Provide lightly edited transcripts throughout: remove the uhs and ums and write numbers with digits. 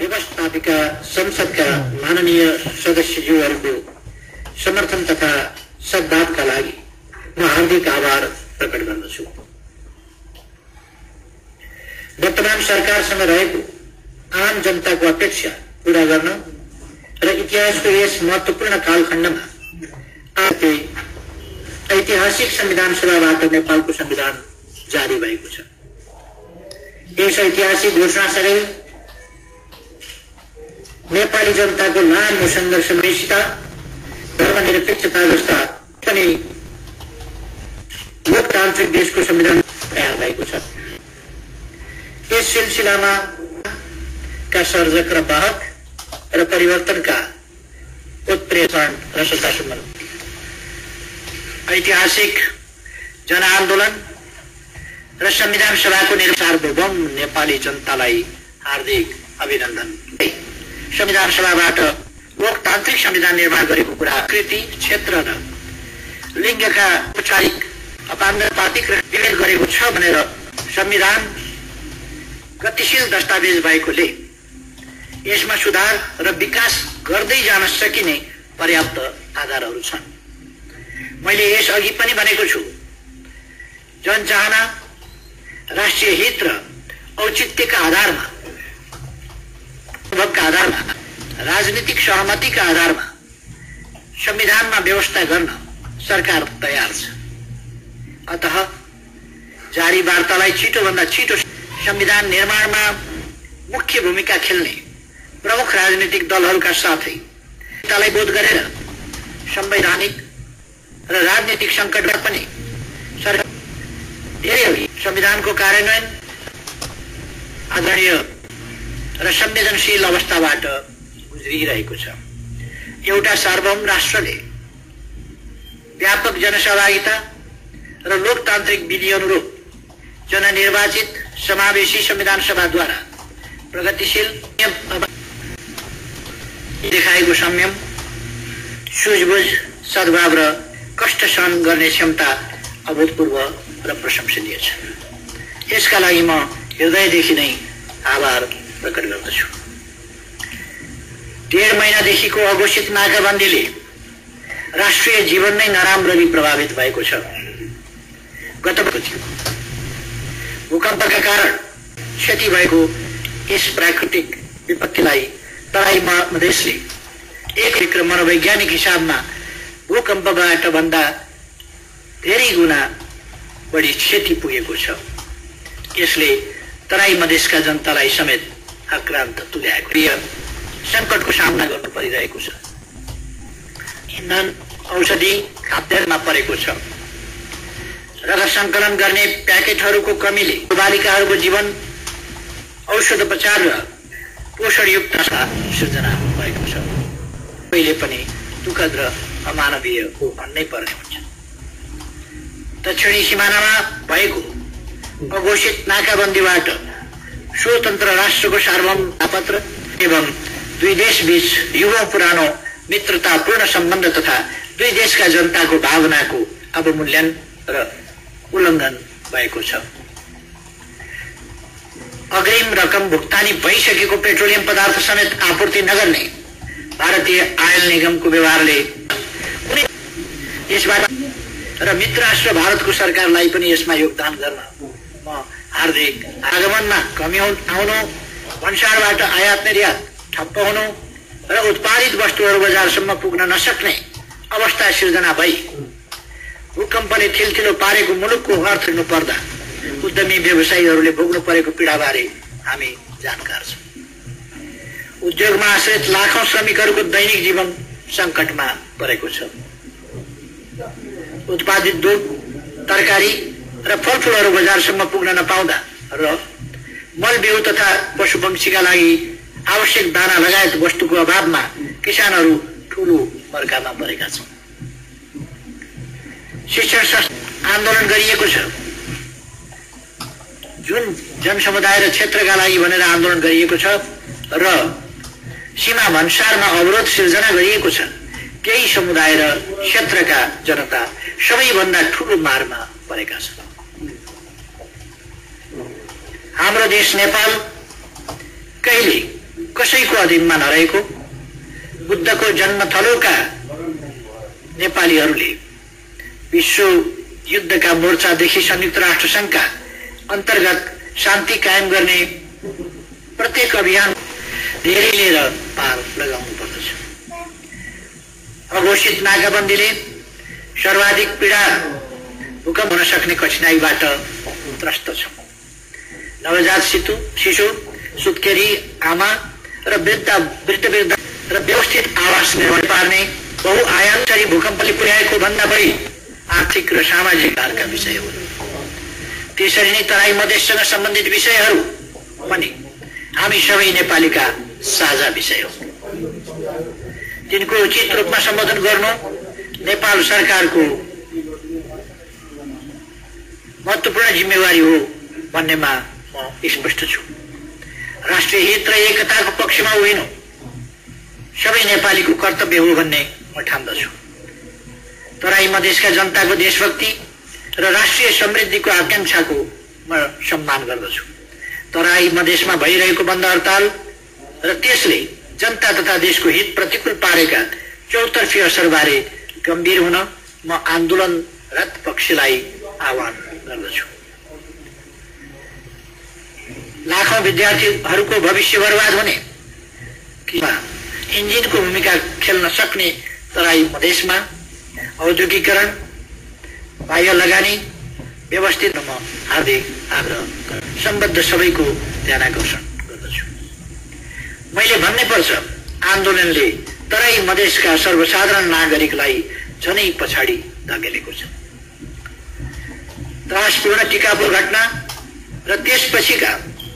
व्यवस्थापिका संसदका माननीय सदस्यज्यूहरूको समर्थन तथा सद्भावका लागि म हार्दिक आभार प्रकट गर्दछु। वर्तमान सरकारसँग रहेको आम जनताको अपेक्षा पूरा गर्न र इतिहासको यस महत्त्वपूर्ण कालखण्डमा ऐतिहासिक संविधान सभाबाट नेपालको संविधान जारी भएको छ। यस ऐतिहासिक घोषणासँगै नेपाली जनताको लामो संघर्षमयता, धर्मनिरपेक्षता जस्ता पनि लोकतान्त्रिक देशको संविधान तयार भएको छ। यस सिलसिलामा का सर्जक र वाहक र परिवर्तनका उत्प्रेषण र सत्तासम्म ऐतिहासिक जनआन्दोलन र संविधान सभाको सार्वभौम नेपाली जनतालाई हार्दिक अभिनन्दन। संविधान सभाबाट लोकतान्त्रिक संविधान निर्माण गरेको कुरा कृति क्षेत्र र लिङ्गका औपचारिक अपानुपातिक र विभेद गरेको छ भनेर संविधान गतिशील दस्तावेज भएकोले यसमा सुधार र विकास गर्दै जान सकिने पर्याप्त आधारहरू छन्। मैले यस अघि पनि भनेको छु, जनचाहना, राष्ट्रिय हित र औचित्यका आधारमा, राजनीतिक सहमतिका आधारमा संविधानमा व्यवस्था गर्न सरकार तयार छ। अतः जारी वार्तालाई छिटोभन्दा छिटो संविधान निर्माणमा मुख्य भूमिका खेल्ने प्रमुख राजनीतिक दलहरूका साथै जनतालाई बोध गरेर संवैधानिक र राजनीतिक सङ्कटमा पनि सरकार धेरै संविधानको कार्यान्वयन आदरणीय र संवेदनशील अवस्थाबाट गुज्रिरहेको छ। एउटा सार्वभौम राष्ट्रले व्यापक जनसहभागिता र लोकतान्त्रिक विधि अनुरूप जननिर्वाचित समावेशी संविधान सभाद्वारा प्रगतिशील देखाएको संयम, सुझबुझ, सद्भाव र कष्ट सहन गर्ने क्षमता अभूतपूर्व र प्रशंसनीय छ। यसका लागि म हृदयदेखि नै आभार प्रकट गर्दछु। 1.5 महिनादेखिको अघोषित नाकाबन्दीले राष्ट्रिय जीवन नै नराम्ररी प्रभावित भएको छ। गत भूकम्पका कारण क्षति भएको यस प्राकृतिक विपत्तिलाई तराई मधेसले एक मनोवैज्ञानिक हिसाबमा भूकम्पबाट भन्दा धेरै गुणा बढी क्षति पुगेको छ। यसले तराई मधेसका जनतालाई समेत आक्रान्त तुल्याएको सङ्कटको सामना गर्नु परिरहेको छ। इन्धन, औषधि, खाद्यान्नमा परेको छ। रगत सङ्कलन गर्ने प्याकेटहरूको कमीले बालिकाहरूको जीवन औषधोपचार र पोषणयुक्त सृजना भएको छ। पहिले पनि दुःखद र अमानवीय भन्नै पर्ने हुन्छ। दक्षिणी सिमानामा भएको अघोषित नाकाबन्दीबाट स्वतन्त्र राष्ट्रको सार्वभौम पत्र एवं दुई देश बीच युगौं पुरानो मित्रतापूर्ण सम्बन्ध तथा दुई देशका जनताको भावनाको अवमूल्यन र उल्लङ्घन भएको छ। अग्रिम रकम भुक्तानी भइसकेको पेट्रोलियम पदार्थ समेत आपूर्ति नगर्ने भारतीय आयल निगमको व्यवहारले यसबाट र मित्र राष्ट्र भारतको सरकारलाई पनि यसमा योगदान गर्न म हार्दिक आगमनमा कमी आउनु, भन्सारबाट आयात निर्यात ठप्प हुनु र उत्पादित वस्तुहरू बजारसम्म पुग्न नसक्ने अवस्था सिर्जना भई भूकम्पले थिलथिलो पारेको मुलुकको अर्थ लिनु पर्दा उद्यमी व्यवसायीहरूले भोग्नु परेको पीडाबारे हामी जानकार छौँ। उद्योगमा आश्रित लाखौं श्रमिकहरूको दैनिक जीवन सङ्कटमा परेको छ। उत्पादित दूध, तरकारी र फलफुलहरू बजारसम्म पुग्न नपाउँदा र मलबिउ तथा पशुपक्षीका लागि आवश्यक दाना लगायत वस्तुको अभावमा किसानहरू ठूलो मर्कामा परेका छन्। शिक्षण आन्दोलन गरिएको छ। जुन जनसमुदाय र क्षेत्रका लागि भनेर आन्दोलन गरिएको छ र सीमा भन्सारमा अवरोध सिर्जना गरिएको छ। केही समुदाय र क्षेत्रका जनता सबैभन्दा ठूलो मारमा परेका छन्। हाम्रो देश नेपाल कहिले कसैको अधीनमा नरहेको बुद्धको जन्मथलोका नेपालीहरूले विश्व युद्धका मोर्चादेखि संयुक्त राष्ट्र संघका अन्तर्गत शान्ति कायम गर्ने प्रत्येक अभियान धेरै लिएर पार लगाउनु पर्दछ। अघोषित नाकाबन्दीले सर्वाधिक पीडा भूकम्प हुन सक्ने कठिनाईबाट त्रस्त छ। नवजात शिशु, सुत्केरी आमा र वृद्ध र व्यवस्थित आवास निर्माण पार्ने बहुआयामकारी भूकम्पले पुर्याएको भन्दा बढी आर्थिक र सामाजिक भारका विषय हुन्। त्यसरी नै तराई मधेससँग सम्बन्धित विषयहरू पनि हामी सबै नेपालीका साझा विषय हो। तिनको उचित रूपमा सम्बोधन गर्नु नेपाल सरकारको महत्त्वपूर्ण जिम्मेवारी हो भन्नेमा म स्पष्ट छु। राष्ट्रिय हित र एकताको पक्षमा उभिनु सबै नेपालीको कर्तव्य हो भन्ने म ठान्दछु। तराई मधेसका जनताको देशभक्ति र राष्ट्रिय समृद्धिको आकांक्षाको म सम्मान गर्दछु। तराई मधेसमा भइरहेको बन्द हडताल र त्यसले जनता तथा देशको हित प्रतिकूल पारेका चौतर्फी असरबारे गम्भीर हुन म आन्दोलनरत पक्षलाई आह्वान गर्दछु। लाखौं विद्यार्थीहरूको भविष्य बर्बाद हुने इन्जिनको भूमिका खेल्न सक्ने तराई मधेसमा औद्योगिकीकरण, बाह्य लगानी व्यवस्थित म हार्दिक आग्रह सम्बद्ध सबैको ध्यानाकर्षण गर्दछु। मैले भन्नै पर्छ, आन्दोलनले तराई मधेसका सर्वसाधारण नागरिकलाई झनै पछाडि धकेलेको छ। त्रासपूर्ण टिकापुर घटना र त्यसपछिका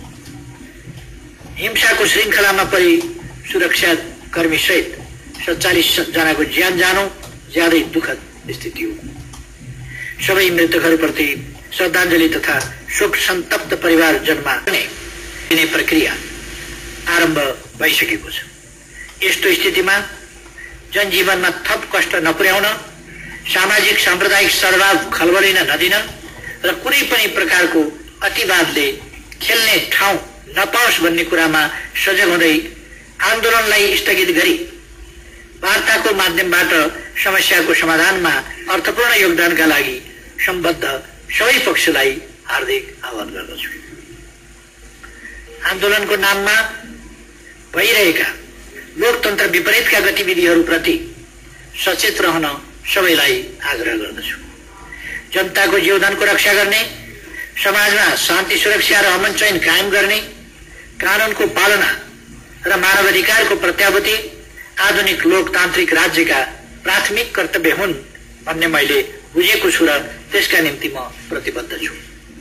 हिंसाको श्रृङ्खलामा परि सुरक्षाकर्मी सहित 47 जनाको ज्यान जानु ज्यादै दुःखद स्थिति हो। सबै मृतकहरूप्रति श्रद्धाञ्जली तथा शोक सन्तप्त परिवारजनमा दिने प्रक्रिया आरम्भ भइसकेको छ। यस्तो स्थितिमा जनजीवनमा थप कष्ट नपुर्याउन, सामाजिक साम्प्रदायिक सद्भाव खलबलिन नदिन र कुनै पनि प्रकारको अतिवादले खेल्ने ठाउँ नपाओस् भन्ने कुरामा सजग हुँदै आन्दोलनलाई स्थगित गरी वार्ताको माध्यमबाट समस्याको समाधानमा अर्थपूर्ण योगदानका लागि सम्बद्ध सबै पक्षलाई हार्दिक आह्वान गर्दछु। आन्दोलनको नाममा भइरहेका लोकतन्त्र विपरीतका गतिविधिहरूप्रति सचेत रहन सबैलाई आग्रह गर्दछु। जनताको जीवदानको रक्षा गर्ने, समाजमा शान्ति सुरक्षा र अमन चयन कायम गर्ने, कानूनको पालना र मानवाधिकारको प्रत्याभूति आधुनिक लोकतान्त्रिक राज्यका प्राथमिक कर्तव्य हुन् भन्ने मैले बुझेको छु र त्यसका निम्ति म प्रतिबद्ध छु।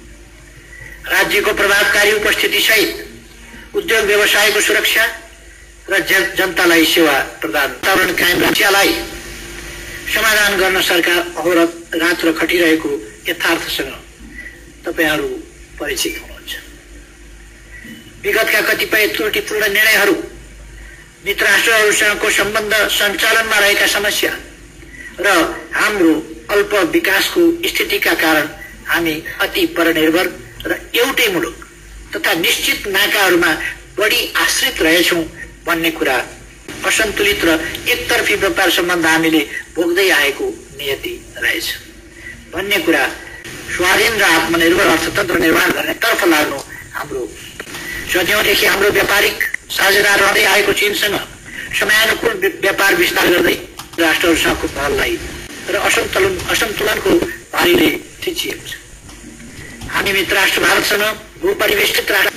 राज्यको प्रभावकारी उपस्थिति सहित उद्योग व्यवसायको सुरक्षा र जनतालाई सेवा प्रदान वातावरण कायम राज्यलाई समाधान गर्न सरकार अहोरात्र खटिरहेको यथार्थसँग तपाईहरू परिचित हुनुहुन्छ। विगतका कतिपय त्रुटिपूर्ण निर्णयहरू, मित्र राष्ट्रहरूसँगको सम्बन्ध सञ्चालनमा रहेका समस्या र हाम्रो अल्प विकासको स्थितिका कारण हामी अति परनिर्भर र एउटै मुलुक तथा निश्चित नाकाहरूमा बढी आश्रित रहेछौँ भन्ने कुरा, असन्तुलित र एकतर्फी व्यापार सम्बन्ध हामीले भोग्दै आएको नियति रहेछ भन्ने कुरा, स्वाधीन र आत्मनिर्भर अर्थतन्त्र निर्माण गर्नेतर्फ लाग्नु हाम्रो सदियौँदेखि हाम्रो व्यापारिक साझेदार रहँदै आएको चीनसँग समयानुकूल व्यापार विस्तार गर्दै राष्ट्रहरूसँगको पहललाई र असन्तुलनको पारीले थिचिएको छ। हामी मित्र राष्ट्र भारतसँग भूपरिवेष्टित राष्ट्र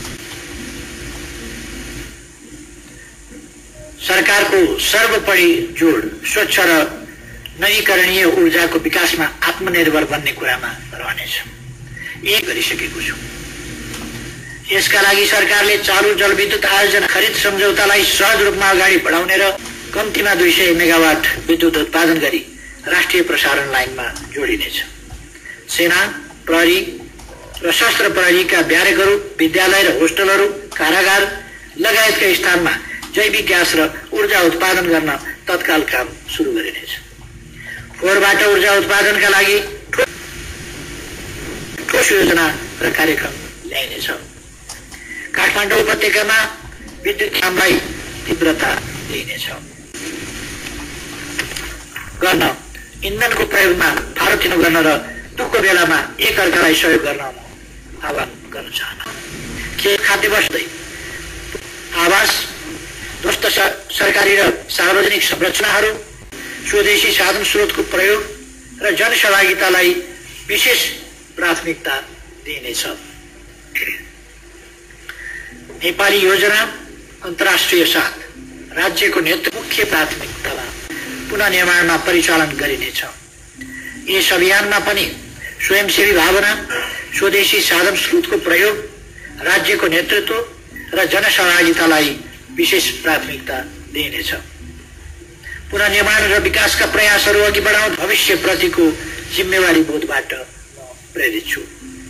सरकारको सर्वोपरि जोड स्वच्छ र नवीकरणीय ऊर्जाको विकासमा आत्मनिर्भर बन्ने कुरामा रहनेछ। यही गरिसकेको छु। यसका लागि सरकारले चालू जलविद्युत आयोजना खरिद सम्झौतालाई सहज रूपमा अगाडि बढाउने र कम्तीमा 200 मेगावाट विद्युत उत्पादन गरी राष्ट्रिय प्रसारण लाइनमा जोडिनेछ। सेना, प्रहरी र सशस्त्र प्रहरीका ब्यारेकहरू, विद्यालय र होस्टलहरू, कारागार लगायतका स्थानमा जैविक ग्यास र ऊर्जा उत्पादन गर्न तत्काल काम सुरु गरिनेछ। फोहोरबाट ऊर्जा उत्पादनका लागि ठोस योजना र कार्यक्रम ल्याइनेछ। काठमाडौँ उपत्यकामा विद्युत कामलाई तीव्रता दिइनेछ। गर्न इन्धनको प्रयोगमा फारोकिन गर्न र दुःखको बेलामा एकअर्कालाई सहयोग गर्न आह्वान गर्न चाहन्छु। खाद्य वस्तु आवास ध्वस्त सरकारी र सार्वजनिक संरचनाहरू स्वदेशी साधन स्रोतको प्रयोग र जनसहभागितालाई विशेष प्राथमिकता दिइनेछ। नेपाली योजना अन्तर्राष्ट्रिय साथ राज्यको नेतृत्व मुख्य प्राथमिकतामा पुनः निर्माणमा परिचालन गरिनेछ। यस अभियानमा पनि स्वयंसेवी भावना, स्वदेशी साधन स्रोतको प्रयोग, राज्यको नेतृत्व र जनसहभागितालाई विशेष प्राथमिकता दिइनेछ। पुनर्निर्माण र विकासका प्रयासहरू अघि बढाउन भविष्यप्रतिको जिम्मेवारी बोधबाट म प्रेरित छु।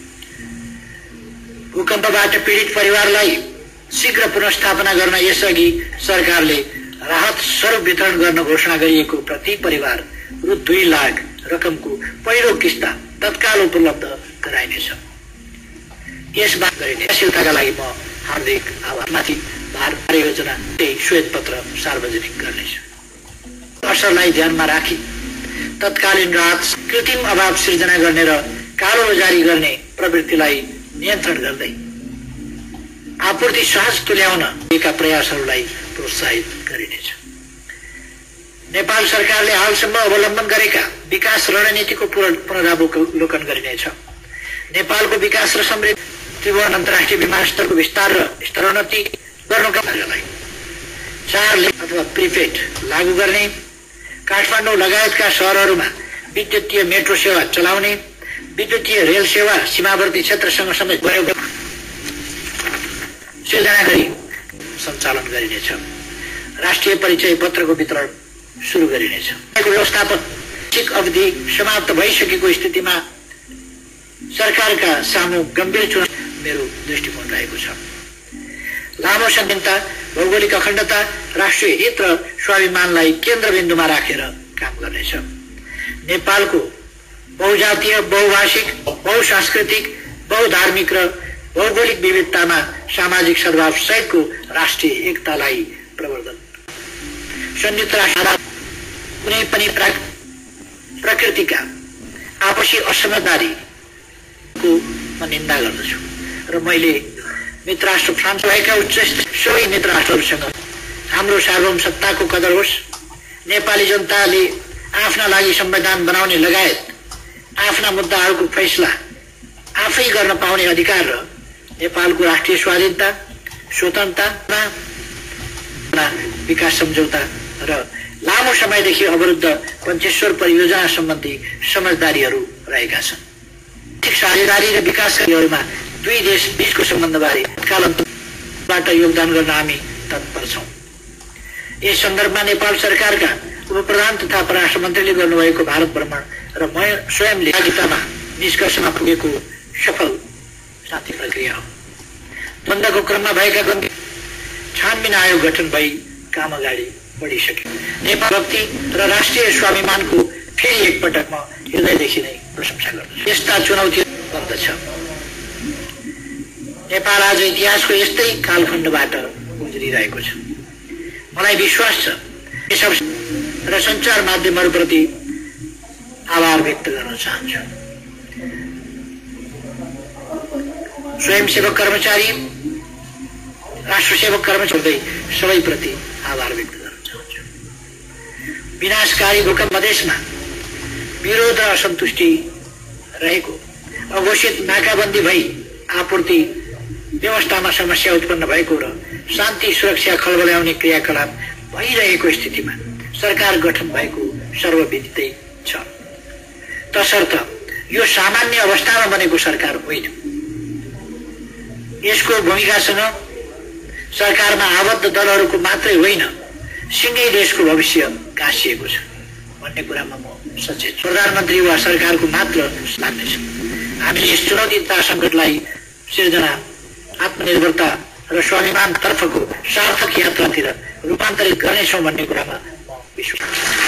भूकम्पबाट पीडित परिवारलाई शीघ्र पुनर्स्थापना गर्न यसअघि सरकारले राहत स्वरूप वितरण गर्न घोषणा गरिएको प्रति परिवार रु 2 लाख रकमको पहिलो किस्ता तत्काल उपलब्ध गराइनेछ। यसबाहेक गरिने शीलताका लागि म हार्दिक आभारमाथि भार योजना श्वेत पत्र सार्वजनिक गर्नेछु। असरलाई ध्यानमा राखी तत्कालीन राहत कृत्रिम अभाव सृजना गर्ने र कालोबजारी गर्ने प्रवृत्तिलाई नियन्त्रण गर्दै आपूर्ति सहज तुल्याउन एका प्रयासहरूलाई प्रोत्साहित गरिनेछ। नेपाल सरकारले हालसम्म अवलम्बन गरेका विकास रणनीतिको पुनरावलोकन गरिनेछ। नेपालको विकास र समृद्धि त्रिभुवन अन्तर्राष्ट्रिय विमानस्थलको विस्तार र स्तरोन्नति गर्नुका लागि 4 लेन अथवा प्रिपेड लागू गर्ने, काठमाडौँ लगायतका शहरहरूमा विद्युतीय मेट्रो सेवा चलाउने, विद्युतीय रेल सेवा सीमावर्ती क्षेत्रसँग समेत सिर्जना गरी सञ्चालन गरिनेछ। राष्ट्रिय परिचय पत्रको वितरण सुरु गरिनेछ। व्यवस्थापन अवधि समाप्त भइसकेको स्थितिमा सरकारका सामु गम्भीर चुनौती मेरो दृष्टिकोण रहेको छ। लामो संहिता, भौगोलिक अखण्डता, राष्ट्रिय हित र स्वाभिमानलाई केन्द्रबिन्दुमा राखेर काम गर्नेछ। नेपालको बहुजातीय, बहुभाषिक, बहुसांस्कृतिक, बहुधार्मिक र भौगोलिक विविधतामा सामाजिक सद्भाव सहितको राष्ट्रिय एकतालाई प्रवर्धन, संयुक्त राष्ट्र कुनै पनि प्रकृतिका आपसी असमझदारीको म निन्दा गर्दछु र मैले मित्र राष्ट्र फ्रान्स भएका उच्च सबै मित्र राष्ट्रहरूसँग हाम्रो सार्वभौमसत्ताको कदर होस्, नेपाली जनताले आफ्ना लागि संविधान बनाउने लगायत आफ्ना मुद्दाहरूको फैसला आफै गर्न पाउने अधिकार र नेपालको राष्ट्रिय स्वाधीनता, स्वतन्त्रता, विकास सम्झौता र लामो समयदेखि अवरुद्ध पञ्चेश्वर परियोजना सम्बन्धी समझदारीहरू रहेका छन्। साझेदारी र विकासकारीहरूमा दुई देश बीचको सम्बन्धबारे तत्कालबाट योगदान गर्न हामी तत्पर छौँ। यस सन्दर्भमा नेपाल सरकारका उपप्रधान तथा परराष्ट्र मन्त्रीले गर्नुभएको भारत भ्रमण र म स्वयंले सहभागितामा निष्कर्षमा पुगेको सफल शान्ति प्रक्रिया हो। द्वन्द्वको क्रममा भएका गम्भीर छानबिन आयोग गठन भई काम अगाडि बढिसक्यो। नेपाल भक्ति र राष्ट्रिय स्वाभिमानको फेरि एकपटक म हृदयदेखि नै प्रशंसा गर्दछु। यस्ता चुनौती बन्दछ। नेपाल आज इतिहासको यस्तै कालखण्डबाट गुज्रिरहेको छ। मलाई विश्वास छ यस र सञ्चार माध्यमहरूप्रति आभार व्यक्त गर्न चाहन्छु। स्वयंसेवक कर्मचारी, राष्ट्रसेवक कर्मचारी सबैप्रति आभार व्यक्त गर्न चाहन्छु। विनाशकारी भूकम्प मधेसमा विरोध र असन्तुष्टि रहेको, अघोषित नाकाबन्दी भई आपूर्ति व्यवस्थामा समस्या उत्पन्न भएको र शान्ति सुरक्षा खलबल्याउने क्रियाकलाप भइरहेको स्थितिमा सरकार गठन भएको सर्वविदितै छ। तसर्थ यो सामान्य अवस्थामा बनेको सरकार होइन। यसको भूमिकासँग सरकारमा आबद्ध दलहरूको मात्रै होइन, सिङ्गै देशको भविष्य गाँसिएको छ भन्ने कुरामा म सचेत छु। प्रधानमन्त्री वा सरकारको मात्र लाग्नेछ। हामीले यस चुनौती तथा सङ्कटलाई सिर्जना, आत्मनिर्भरता र स्वाभिमान तर्फको सार्थक यात्रातिर रूपान्तरित गर्नेछौँ भन्ने कुरामा म विश्वास छु।